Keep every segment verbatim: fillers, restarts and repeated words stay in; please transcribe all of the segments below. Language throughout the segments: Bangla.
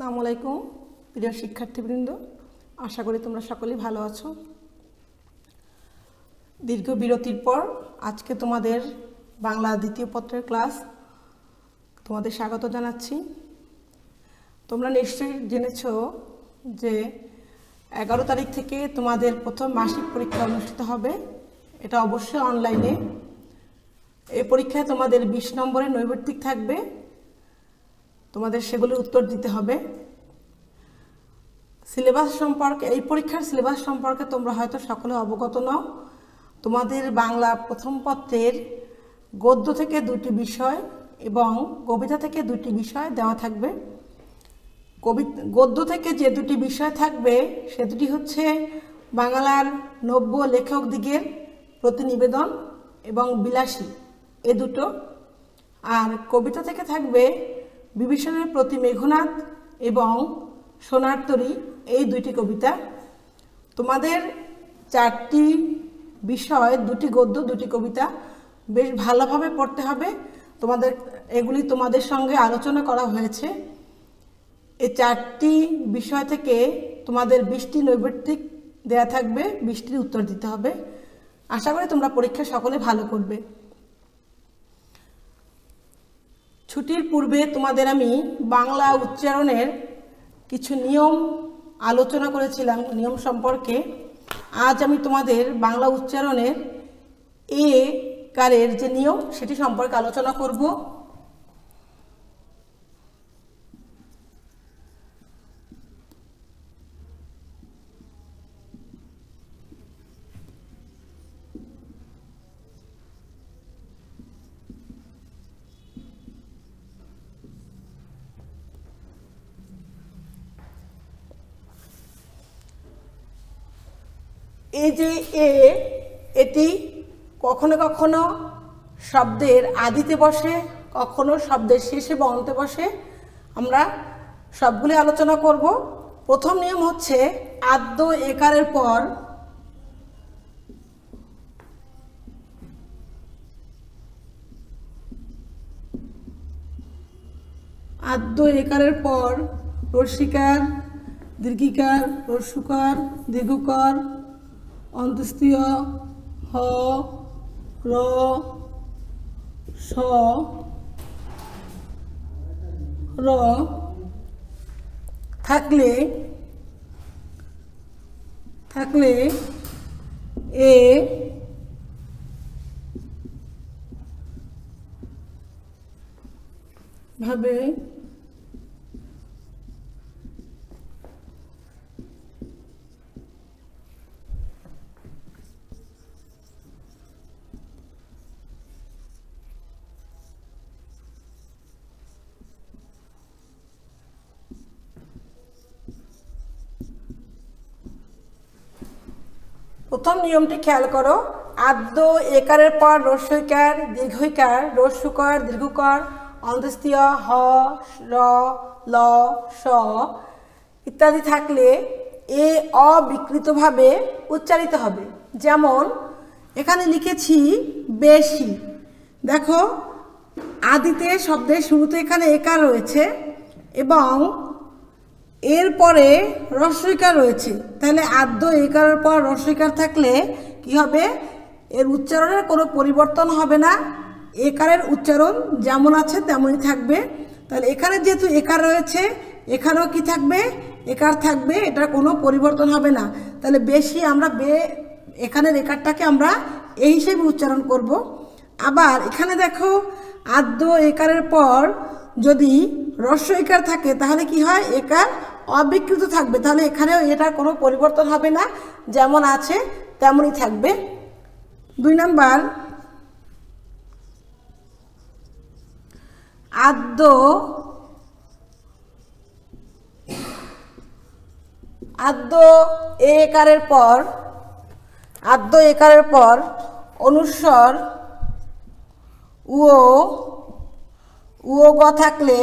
আসসালামু আলাইকুম প্রিয় শিক্ষার্থীবৃন্দ, আশা করি তোমরা সকলেই ভালো আছো। দীর্ঘ বিরতির পর আজকে তোমাদের বাংলা দ্বিতীয় পত্রের ক্লাস তোমাদের স্বাগত জানাচ্ছি। তোমরা নিশ্চয়ই জেনেছ যে এগারো তারিখ থেকে তোমাদের প্রথম মাসিক পরীক্ষা অনুষ্ঠিত হবে। এটা অবশ্যই অনলাইনে। এই পরীক্ষায় তোমাদের বিশ নম্বরের নৈর্ব্যক্তিক থাকবে, তোমাদের সেগুলির উত্তর দিতে হবে। সিলেবাস সম্পর্কে, এই পরীক্ষার সিলেবাস সম্পর্কে তোমরা হয়তো সকলে অবগত নও। তোমাদের বাংলা প্রথম পত্রের গদ্য থেকে দুটি বিষয় এবং কবিতা থেকে দুটি বিষয় দেওয়া থাকবে। কবিতা গদ্য থেকে যে দুটি বিষয় থাকবে সে দুটি হচ্ছে বাংলার নব্য লেখক দিগের প্রতিনিবেদন এবং বিলাসী, এ দুটো। আর কবিতা থেকে থাকবে বিভীষণের প্রতি মেঘনাদ এবং সোনার তরী, এই দুইটি কবিতা। তোমাদের চারটি বিষয়, দুটি গদ্য দুটি কবিতা বেশ ভালোভাবে পড়তে হবে। তোমাদের এগুলি তোমাদের সঙ্গে আলোচনা করা হয়েছে। এই চারটি বিষয় থেকে তোমাদের বিশটি নৈর্ব্যক্তিক দেয়া থাকবে, বিশটির উত্তর দিতে হবে। আশা করি তোমরা পরীক্ষা সকলে ভালো করবে। ছুটির পূর্বে তোমাদের আমি বাংলা উচ্চারণের কিছু নিয়ম আলোচনা করেছিলাম, নিয়ম সম্পর্কে। আজ আমি তোমাদের বাংলা উচ্চারণের এ কারের যে নিয়ম সেটি সম্পর্কে আলোচনা করব। এই যে এ, এটি কখনো কখনো শব্দের আদিতে বসে, কখনো শব্দের শেষে বা অন্তে বসে। আমরা সবগুলি আলোচনা করব। প্রথম নিয়ম হচ্ছে আদ্য একারের পর আদ্য একারের পর রস্যিকার, দীর্ঘিকার, রস্যুকার, দীর্ঘকার, অন্তস্থীয় হ, র, স, র থাকলে থাকলে এ ভাবে প্রথম নিয়মটি খেয়াল করো। আদ্য একারের পর রস্যইকার, দীর্ঘইকার, রস্যুকার, দীর্ঘকার, অন্তস্থীয় হ, র, ল, স ইত্যাদি থাকলে এ অবিকৃতভাবে উচ্চারিত হবে। যেমন এখানে লিখেছি বেশি। দেখো আদিতে শব্দের শুরুতে এখানে একার রয়েছে এবং এরপরে রস্যইকার রয়েছে। তাহলে আদ্য একারের পর রস্যইকার থাকলে কি হবে? এর উচ্চারণের কোনো পরিবর্তন হবে না, একারের উচ্চারণ যেমন আছে তেমনই থাকবে। তাহলে এখানে যেহেতু একার রয়েছে, এখানেও কি থাকবে? একার থাকবে, এটার কোনো পরিবর্তন হবে না। তাহলে বেশি আমরা বে এখানের একারটাকে আমরা এই হিসেবে উচ্চারণ করব। আবার এখানে দেখো আদ্য একারের পর যদি রস্যইকার থাকে তাহলে কি হয়? একার অবিকৃত থাকবে। তাহলে এখানেও এটার কোনো পরিবর্তন হবে না, যেমন আছে তেমনই থাকবে। দুই নাম্বার, আদ্য আদ্য একারের পর আদ্য একারের পর অনুস্বর উ উ গ থাকলে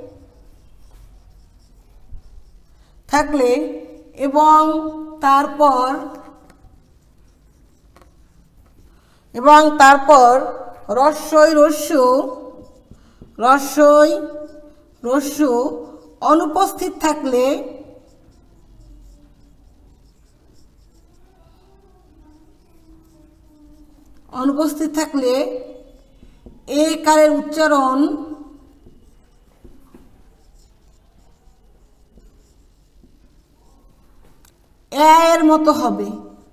থাকলে এবং তারপর এবং তারপর রস্যই রস্যু রস্যই রস্যু অনুপস্থিত থাকলে অনুপস্থিত থাকলে এ কারের উচ্চারণ এর মতো হবে।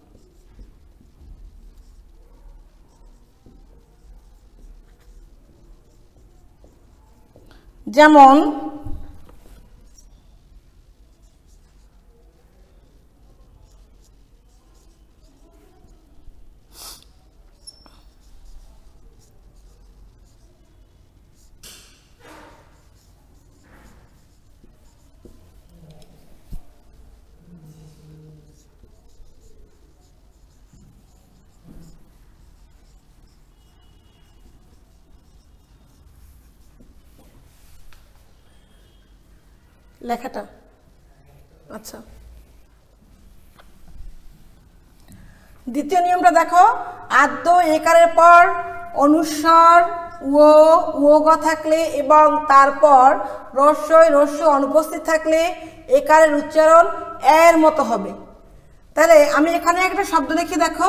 যেমন লেখাটা আচ্ছা দ্বিতীয় নিয়মটা দেখো, আদ্য একারের পর অনুস্বর ও ও থাকলে এবং তারপর রস্বই রস্য অনুপস্থিত থাকলে একারের উচ্চারণ এর মতো হবে। তাহলে আমি এখানে একটা শব্দ লিখি, দেখো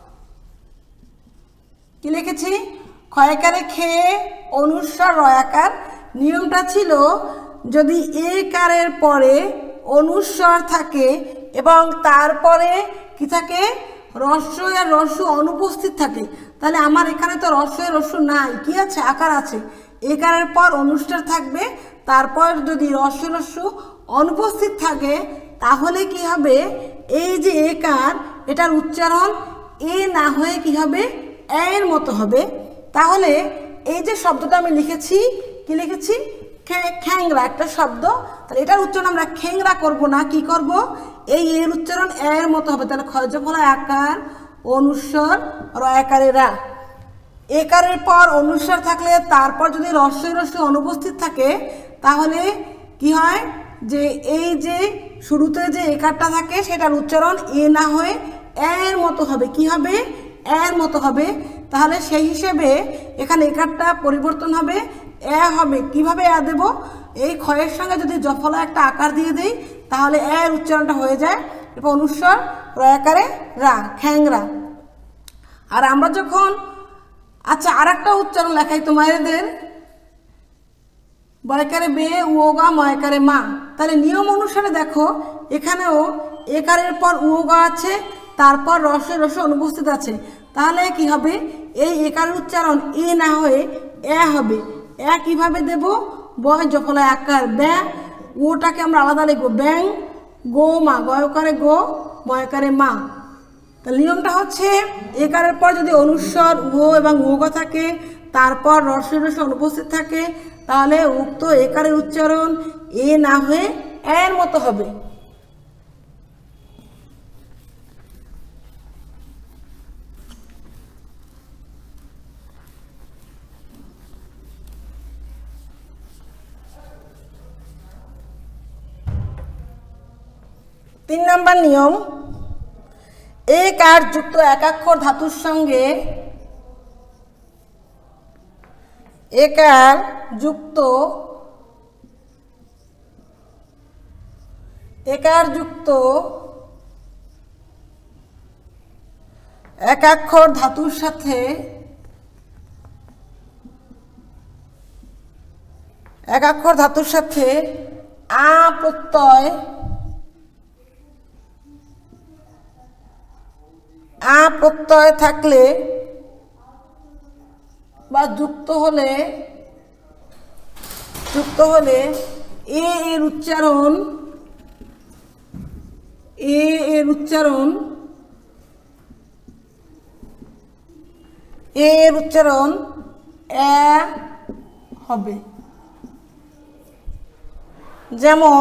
কি লিখেছি, ক্ষয়কারে খেয়ে অনুস্বর রয়াকার। নিয়মটা ছিল যদি এ কারের পরে অনুস্বর থাকে এবং তারপরে কি থাকে, রস্য আর রস্য অনুপস্থিত থাকে, তাহলে আমার এখানে তো রস্য আর রস্য নাই, কি আছে, আকার আছে। এ কারের পর অনুস্বর থাকবে, তারপর যদি রস্য রস্য অনুপস্থিত থাকে তাহলে কি হবে, এই যে এ কার এটার উচ্চারণ এ না হয়ে কি হবে, এর মতো হবে। তাহলে এই যে শব্দটা আমি লিখেছি, কি লিখেছি, খ্যাংরা একটা শব্দ, তাহলে এটার উচ্চারণ আমরা খ্যাংরা করব না, কি করব, এই এর উচ্চারণ এর মতো হবে। তাহলে ক্ষয় যোগ হলো আকার, অনুস্বর রয়াকারে রা। একারের পর অনুস্বর থাকলে তারপর যদি রস্বই রস্য অনুপস্থিত থাকে তাহলে কি হয়, যে এই যে শুরুতে যে একারটা থাকে সেটার উচ্চারণ এ না হয়ে এর মতো হবে, কি হবে, এর মতো হবে। তাহলে সেই হিসেবে এখানে একারটা পরিবর্তন হবে, এ হবে। কিভাবে এ দেব, এই ক্ষয়ের সঙ্গে যদি জফলা একটা আকার দিয়ে দেই তাহলে এর উচ্চারণটা হয়ে যায় এবং অনুস্বর রয়াকারে রা, খ্যাংরা। আর আমরা যখন, আচ্ছা আর একটা উচ্চারণ লেখাই তোমাদের, বয়কারে বে উগা ময়কারে মা। তাহলে নিয়ম অনুসারে দেখো এখানেও একারের পর উগা আছে, তারপর রস্য রস্য অনুপস্থিত আছে, তাহলে কি হবে, এই একারের উচ্চারণ এ না হয়ে এ হবে। এ কিভাবে দেব, বয় জফলায় আকার ব্যা, ওটাকে আমরা আলাদা লিখবো ব্যাং, গো মা, গয়কারে গো ময়কারে মা। তাহলে নিয়মটা হচ্ছে একারের পর যদি অনুস্বর ও এবং উগ থাকে, তারপর রস্য রস্য অনুপস্থিত থাকে, তাহলে উক্ত একারের উচ্চারণ এ না হয়ে এর মতো হবে। তিন নম্বর নিয়ম, এক আর যুক্ত একাক্ষর ধাতুর সঙ্গে একার যুক্ত একার যুক্ত একাক্ষর ধাতুর সাথে একাক্ষর ধাতুর সাথে আ প্রত্যয় আ প্রত্যয় থাকলে বা যুক্ত হলে যুক্ত হলে এ এর উচ্চারণ এ এর উচ্চারণ এ এর উচ্চারণ এ হবে। যেমন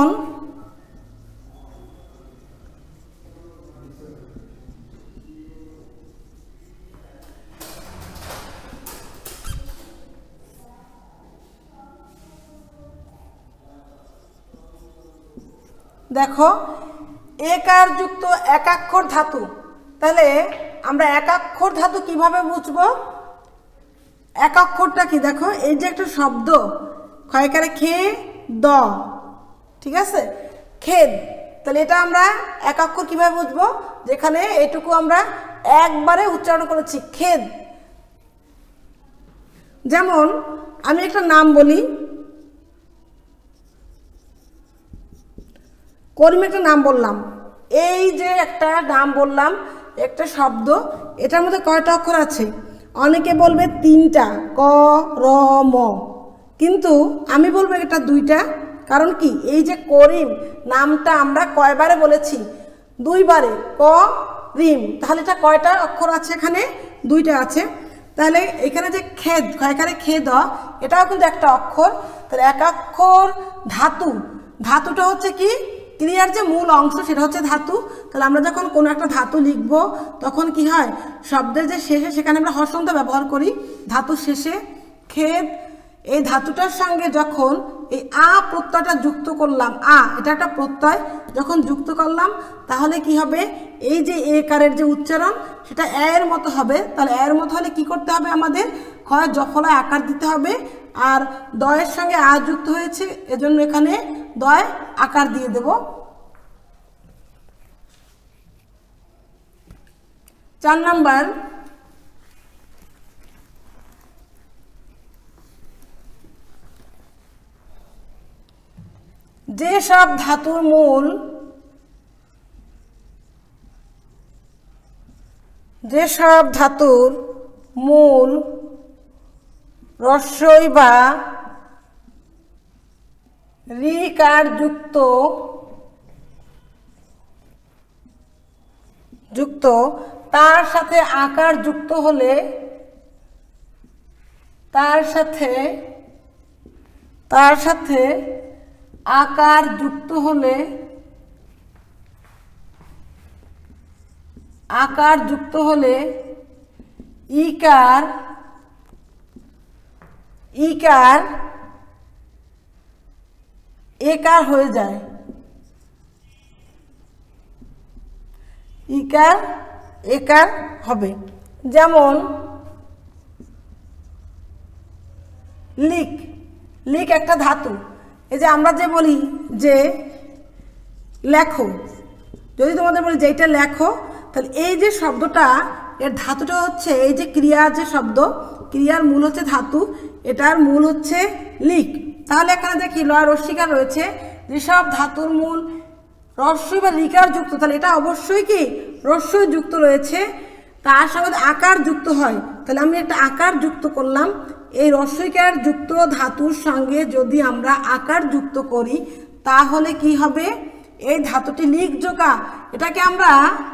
দেখো একার যুক্ত একাক্ষর ধাতু, তাহলে আমরা একাক্ষর ধাতু কিভাবে বুঝবো, একাক্ষরটা কি, দেখো এই যে একটা শব্দ ক্ষয়কারে খে দ, ঠিক আছে। খেদ, তাহলে এটা আমরা এক অক্ষর কিভাবে বুঝবো, যেখানে এটুকু আমরা একবারে উচ্চারণ করেছি খেদ। যেমন আমি একটা নাম বলি, করিম একটা নাম বললাম, এই যে একটা নাম বললাম, একটা শব্দ, এটার মধ্যে কয়টা অক্ষর আছে? অনেকে বলবে তিনটা, ক র ম, কিন্তু আমি বলবো এটা দুইটা। কারণ কি, এই যে করিম নামটা আমরা কয়বারে বলেছি? দুইবারে, ক রিম, তাহলে এটা কয়টা অক্ষর আছে? এখানে দুইটা আছে। তাহলে এখানে যে খেদ, এখানে খেদ, এটাও কিন্তু একটা অক্ষর। তাহলে এক অক্ষর ধাতু, ধাতুটা হচ্ছে কি, ক্রিয়ার যে মূল অংশ সেটা হচ্ছে ধাতু। তাহলে আমরা যখন কোনো একটা ধাতু লিখব তখন কি হয়, শব্দের যে শেষে সেখানে আমরা হর্ষন্ত ব্যবহার করি ধাতুর শেষে। খেদ, এই ধাতুটার সঙ্গে যখন এই আ প্রত্যয়টা যুক্ত করলাম, আ এটা একটা প্রত্যয়, যখন যুক্ত করলাম তাহলে কি হবে, এই যে এ কারের যে উচ্চারণ সেটা এর মতো হবে। তাহলে এর মতো হলে কি করতে হবে, আমাদের হয় জফলায় আকার দিতে হবে, আর দয়ের সঙ্গে আ যুক্ত হয়েছে এজন্য এখানে দয় আকার দিয়ে দেব। চার নাম্বার, যে সব ধাতুর মূল, যে সব ধাতুর মূল রস্বই বা ঋকার যুক্ত যুক্ত তার সাথে আকার যুক্ত হলে, তার সাথে তার সাথে আকার যুক্ত হলে আকার যুক্ত হলে ইকার ইকার একার হয়ে যায়, ইকার একার হবে। যেমন লিক, লিক একটা ধাতু। এই যে আমরা যে বলি যে লেখো, যদি তোমাদের বলি যে এটা লেখো, তাহলে এই যে শব্দটা, এর ধাতুটা হচ্ছে এই যে ক্রিয়ার যে শব্দ, ক্রিয়ার মূল হচ্ছে ধাতু, এটার মূল হচ্ছে লিক। তাহলে এখানে দেখি লয় রস্বীকার রয়েছে, যেসব ধাতুর মূল রস্বই বা ঋকার যুক্ত, তাহলে এটা অবশ্যই কি রস্বই যুক্ত রয়েছে, তার সঙ্গে আকার যুক্ত হয়। তাহলে আমি একটা আকার যুক্ত করলাম, এই রস্বইকার যুক্ত ধাতুর সঙ্গে যদি আমরা আকার যুক্ত করি তাহলে কি হবে, এই ধাতুটি লিখ জোকা, এটাকে আমরা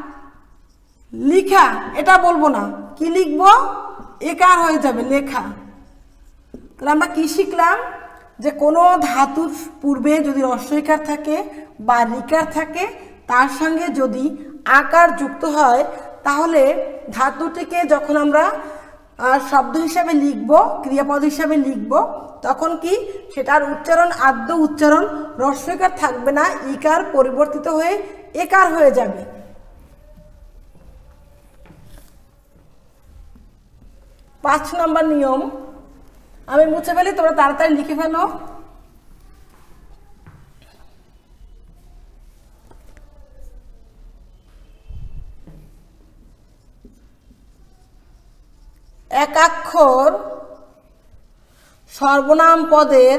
লিখা এটা বলবো না, কি লিখবো, একার হয়ে যাবে, লেখা। তাহলে আমরা কি শিখলাম, যে কোনো ধাতুর পূর্বে যদি রস্বইকার থাকে বা ঋকার থাকে, তার সঙ্গে যদি আকার যুক্ত হয় তাহলে ধাতুটিকে যখন আমরা শব্দ হিসাবে লিখব, ক্রিয়াপদ হিসাবে লিখব, তখন কি সেটার উচ্চারণ আদ্য উচ্চারণ রস্বইকার থাকবে না, ইকার পরিবর্তিত হয়ে একার হয়ে যাবে। পাঁচ নম্বর নিয়ম আমি মুছে ফেলি, তোমরা তাড়াতাড়ি লিখে ফেলো। একাক্ষর সর্বনাম পদের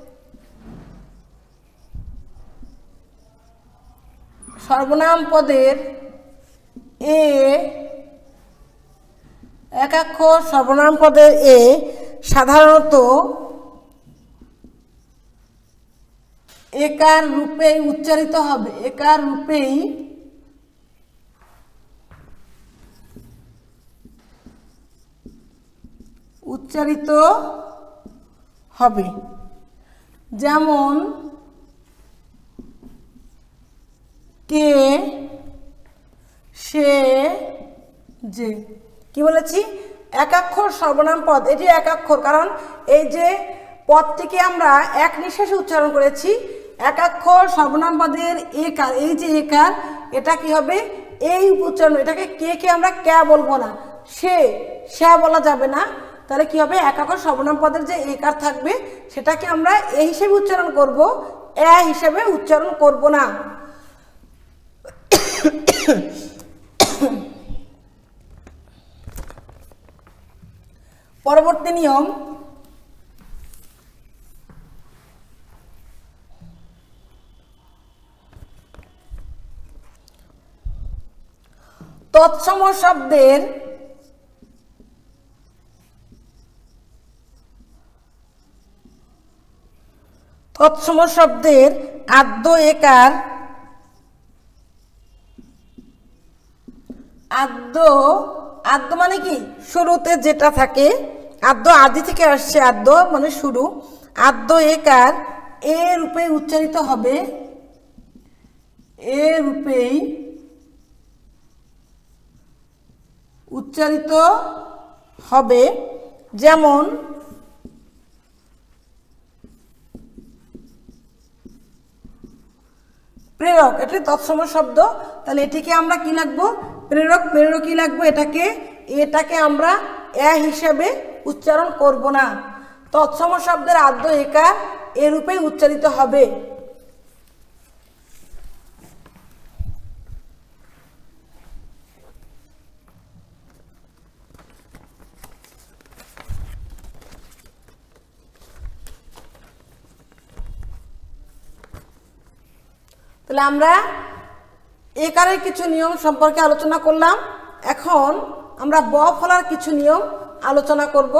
সর্বনাম পদের এ একাক্ষর সর্বনাম পদের এ সাধারণত একার রূপেই উচ্চারিত হবে, একার রূপেই উচ্চারিত হবে। যেমন কে, সে, যে। কি বলেছি, একাক্ষর সর্বনাম পদ, এটি একাক্ষর, কারণ এই যে পদটিকে আমরা এক নিঃশ্বাসে উচ্চারণ করেছি। একাক্ষর সর্বনাম পদের একার, এই যে একার, এটা কি হবে, এই উচ্চারণ, এটাকে কে কে আমরা ক্যা বলবো না, সে সে বলা যাবে না। তাহলে কি হবে, একাক্ষর সর্বনাম পদের যে একার থাকবে সেটাকে আমরা এই হিসেবে উচ্চারণ করব, এ হিসেবে উচ্চারণ করব না। পরবর্তী নিয়ম, তৎসম শব্দের তৎসম শব্দের আদ্য একার আদ্য আদ্য মানে কি শুরুতে যেটা থাকে, আদ্য আদি থেকে আসছে, আদ্য মানে শুরু, আদ্য একার এ রূপে উচ্চারিত হবে, এ রূপেই উচ্চারিত হবে। যেমন প্রেরক, এটি তৎসম শব্দ, তাহলে এটিকে আমরা কি লিখবো? প্রেরক। প্রেরক কি লিখবো? এটাকে এটাকে আমরা এ হিসেবে উচ্চারণ করব না। তৎসম শব্দের আদ্য একার এ রূপে উচ্চারিত হবে। তাহলে আমরা একারের কিছু নিয়ম সম্পর্কে আলোচনা করলাম। এখন আমরা ব ফলার কিছু নিয়ম আলোচনা করব।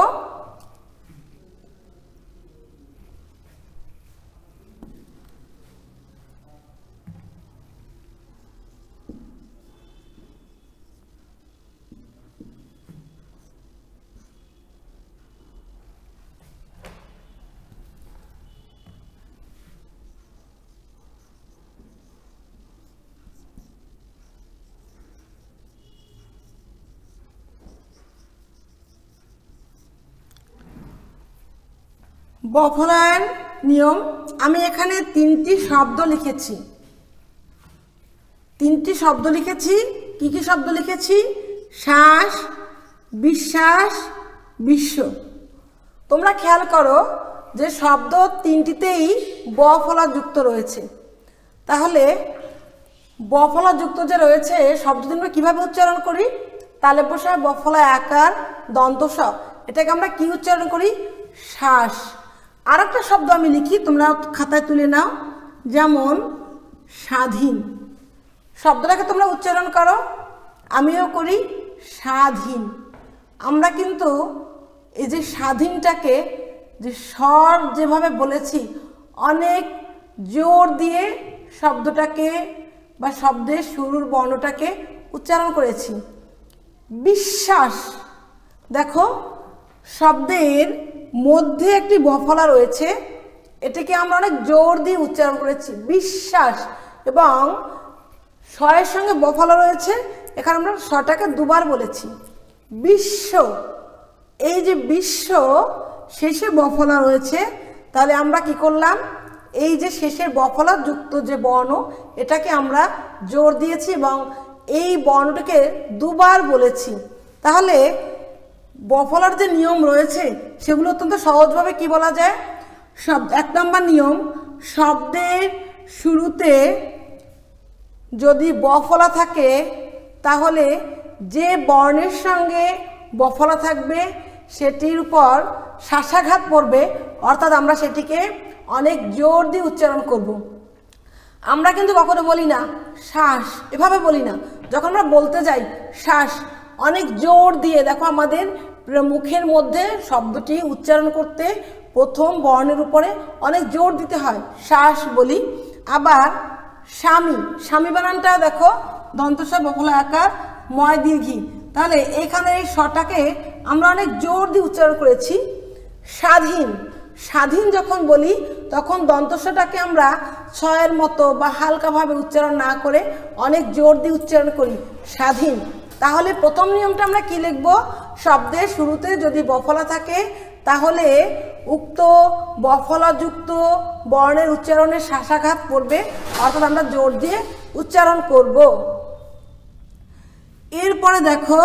ব ফলার নিয়ম, আমি এখানে তিনটি শব্দ লিখেছি, তিনটি শব্দ লিখেছি। কি কি শব্দ লিখেছি? শ্বাস, বিশ্বাস, বিশ্ব। তোমরা খেয়াল করো যে শব্দ তিনটিতেই ব ফলা যুক্ত রয়েছে। তাহলে ব ফলা যুক্ত যে রয়েছে শব্দ আমরা কিভাবে উচ্চারণ করি? তালে বসায় ব ফলা আকার দন্ত স, এটাকে আমরা কি উচ্চারণ করি? শ্বাস। আর একটা শব্দ আমি লিখি, তোমরা খাতায় তুলে নাও, যেমন স্বাধীন। শব্দটাকে তোমরা উচ্চারণ করো, আমিও করি স্বাধীন। আমরা কিন্তু এই যে স্বাধীনটাকে যে স্বর যেভাবে বলেছি, অনেক জোর দিয়ে শব্দটাকে বা শব্দের শুরুর বর্ণটাকে উচ্চারণ করেছি। বিশ্বাস, দেখো শব্দের মধ্যে একটি ব ফলা রয়েছে, এটাকে আমরা অনেক জোর দিয়ে উচ্চারণ করেছি, বিশ্বাস। এবং স্বয়ের সঙ্গে ব ফলা রয়েছে, এখানে আমরা স্বটাকে দুবার বলেছি, বিশ্ব। এই যে বিশ্ব শেষে ব ফলা রয়েছে, তাহলে আমরা কি করলাম? এই যে শেষের ব ফলা যুক্ত যে বর্ণ, এটাকে আমরা জোর দিয়েছি এবং এই বর্ণটাকে দুবার বলেছি। তাহলে ব ফলার যে নিয়ম রয়েছে সেগুলো অত্যন্ত সহজভাবে কি বলা যায়? শব্দ এক নম্বর নিয়ম, শব্দের শুরুতে যদি ব ফলা থাকে তাহলে যে বর্ণের সঙ্গে ব ফলা থাকবে সেটির উপর শ্বাসাঘাত পড়বে, অর্থাৎ আমরা সেটিকে অনেক জোর দিয়ে উচ্চারণ করব। আমরা কিন্তু কখনো বলি না শ্বাস, এভাবে বলি না। যখন আমরা বলতে যাই শ্বাস, অনেক জোর দিয়ে, দেখো আমাদের মুখের মধ্যে শব্দটি উচ্চারণ করতে প্রথম বর্ণের উপরে অনেক জোর দিতে হয়, শ্বাস বলি। আবার স্বামী, স্বামী বানানটা দেখো দন্তস্ব বফলা আকার ময় দীর্ঘী, তাহলে এখানে এই স্বটাকে আমরা অনেক জোর দিয়ে উচ্চারণ করেছি। স্বাধীন, স্বাধীন যখন বলি তখন দন্তস্বটাকে আমরা ছয়ের মতো বা হালকাভাবে উচ্চারণ না করে অনেক জোর দিয়ে উচ্চারণ করি, স্বাধীন। তাহলে প্রথম নিয়মটা আমরা কি লিখব? শব্দের শুরুতে যদি বফলা থাকে তাহলে উক্ত বফলাযুক্ত বর্ণের উচ্চারণে শ্বাসাঘাত পড়বে, অর্থাৎ আমরা জোর দিয়ে উচ্চারণ করব। এরপরে দেখো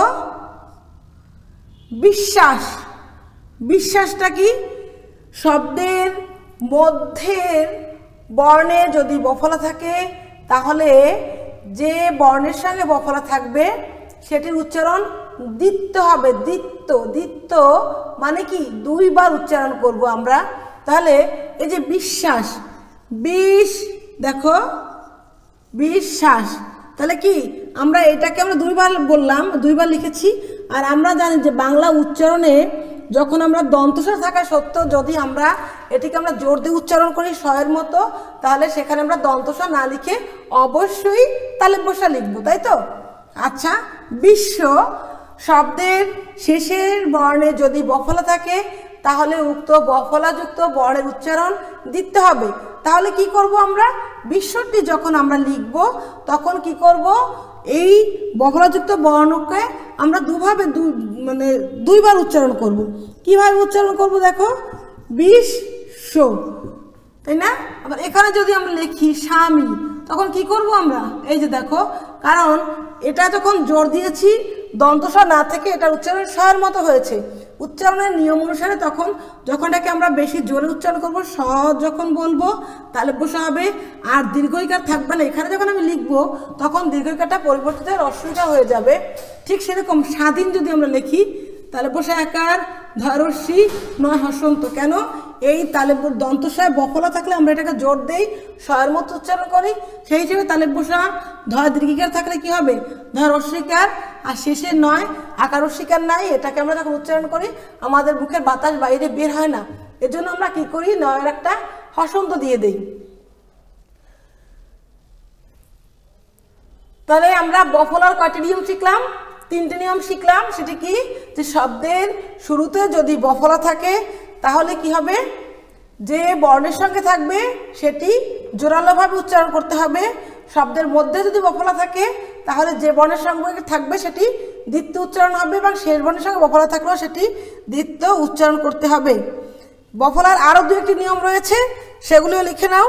বিশ্বাস, বিশ্বাসটা কি? শব্দের মধ্যের বর্ণে যদি বফলা থাকে তাহলে যে বর্ণের সঙ্গে বফলা থাকবে সেটির উচ্চারণ দ্বিত্ব হবে। দ্বিত্ব দ্বিত্ব মানে কি দুইবার উচ্চারণ করব আমরা। তাহলে এই যে বিশ্বাস, বিশ দেখো বিশ্বাস, তাহলে কি আমরা এটাকে আমরা দুইবার বললাম, দুইবার লিখেছি। আর আমরা জানি যে বাংলা উচ্চারণে যখন আমরা দন্তস্বর থাকা সত্ত্বেও যদি আমরা এটিকে আমরা জোর দিয়ে উচ্চারণ করি স্বয়ের মতো, তাহলে সেখানে আমরা দন্তস্বর না লিখে অবশ্যই তালে বসা লিখবো, তাই তো? আচ্ছা, বিশ্ব শব্দের শেষের বর্ণে যদি বফলা থাকে তাহলে উক্ত বফলাযুক্ত বর্ণের উচ্চারণ দিতে হবে। তাহলে কি করব আমরা? বিশ্বটি যখন আমরা লিখব তখন কি করব? এই বফলাযুক্ত বর্ণকে আমরা দুভাবে মানে দুইবার উচ্চারণ করব। কিভাবে উচ্চারণ করব দেখো, বিশ্ব, তাই না? আবার এখানে যদি আমরা লিখি স্বামী তখন কি করব আমরা? এই যে দেখো, কারণ এটা যখন জোর দিয়েছি দন্তস্বর না থেকে এটার উচ্চারণ স্বয়ের মতো হয়েছে। উচ্চারণের নিয়ম অনুসারে তখন যখন এটাকে আমরা বেশি জোরে উচ্চারণ করব, স যখন বলবো তাহলে বসা হবে, আর দীর্ঘইকার থাকবে না। এখানে যখন আমি লিখবো তখন দীর্ঘইকারটা পরিবর্তিত রস্বইটা হয়ে যাবে। ঠিক সেরকম স্বাধীন যদি আমরা লিখি তাহলে বসা একার ধরস্বী নয় হসন্ত। কেন? এই তালে দন্তস্বয় বফলা থাকলে আমরা এটাকে জোর দেই, স্বয়ের মতো উচ্চারণ করি, সেই হিসেবে তালে বসা ধর দীর্ঘিকার থাকলে কি হবে? ধর রস্বইকার, আর শেষে নয় আকার রস্বইকার নাই, এটাকে আমরা যখন উচ্চারণ করি আমাদের মুখের বাতাস বাইরে বের হয় না, এজন্য আমরা কি করি? নয়ের একটা হসন্ত দিয়ে দেই। তাহলে আমরা বফলার কয়টি নিয়ম শিখলাম? তিনটে নিয়ম শিখলাম। সেটি কি? যে শব্দের শুরুতে যদি বফলা থাকে তাহলে কি হবে? যে বর্ণের সঙ্গে থাকবে সেটি জোরালোভাবে উচ্চারণ করতে হবে। শব্দের মধ্যে যদি বফলা থাকে তাহলে যে বর্ণের সঙ্গে থাকবে সেটি দ্বিত্ব উচ্চারণ হবে, এবং শেষ বর্ণের সঙ্গে বফলা থাকলেও সেটি দ্বিত্ব উচ্চারণ করতে হবে। বফলার আরও দু একটি নিয়ম রয়েছে, সেগুলিও লিখে নাও।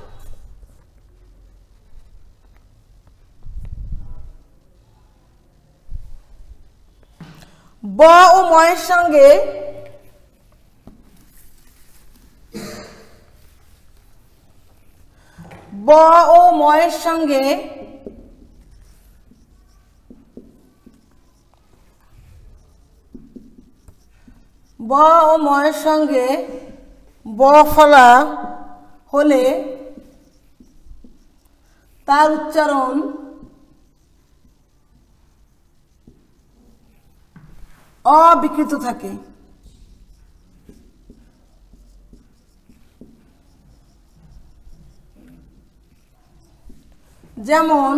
ব ও ময়ের সঙ্গে ব ও ময়ের সঙ্গে ব ও ময়ের সঙ্গে বফলা হলে তার উচ্চারণ অবিকৃত থাকে। যেমন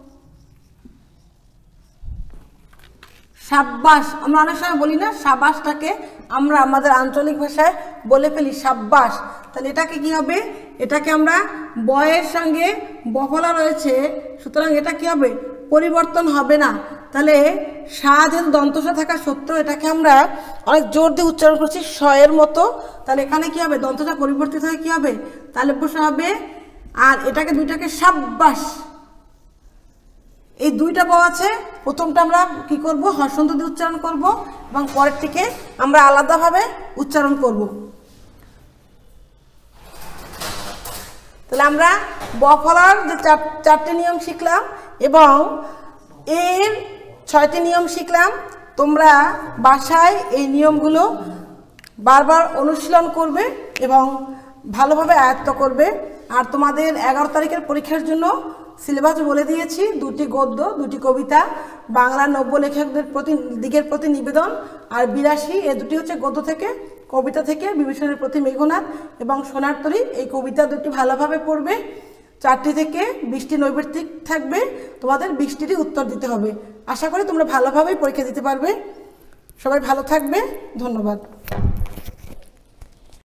সাব্বাস, আমরা অনেক সময় বলি না, সাব্বাসটাকে আমরা আমাদের আঞ্চলিক ভাষায় বলে ফেলি সাব্বাস। তাহলে এটাকে কি হবে? এটাকে আমরা বয়ের সঙ্গে বফলা রয়েছে, সুতরাং এটা কি হবে? পরিবর্তন হবে না। তাহলে সা যেহেতু দন্তস্ব থাকা সত্ত্বেও এটাকে আমরা অনেক জোর দিয়ে উচ্চারণ করছি স্বয়ের মতো, তাহলে এখানে কি হবে? দন্তস্ব পরিবর্তিত হয়ে কি হবে? তাহলে বসা হবে। আর এটাকে দুইটাকে সাব্বাস, এই দুইটা ব আছে, প্রথমটা আমরা কি করব? হসন্ত দিয়ে উচ্চারণ করব, এবং পরেরটিকে আমরা আলাদাভাবে উচ্চারণ করব। তাহলে আমরা বফলার যে চারটি নিয়ম শিখলাম এবং এর ছয়টি নিয়ম শিখলাম। তোমরা বাসায় এই নিয়মগুলো বারবার অনুশীলন করবে এবং ভালোভাবে আয়ত্ত করবে। আর তোমাদের এগারো তারিখের পরীক্ষার জন্য সিলেবাস বলে দিয়েছি, দুটি গদ্য, দুটি কবিতা, বাংলা নব্য লেখকদের প্রতি দিকের প্রতি নিবেদন আর বিরাশি, এ দুটি হচ্ছে গদ্য থেকে। কবিতা থেকে বিভীষণের প্রতি মেঘনাদ এবং সোনার তরী, এই কবিতা দুটি ভালোভাবে পড়বে। চারটি থেকে বিশটি নৈবেত্তিক থাকবে, তোমাদের বিশটিরই উত্তর দিতে হবে। আশা করি তোমরা ভালোভাবেই পরীক্ষা দিতে পারবে। সবাই ভালো থাকবে, ধন্যবাদ।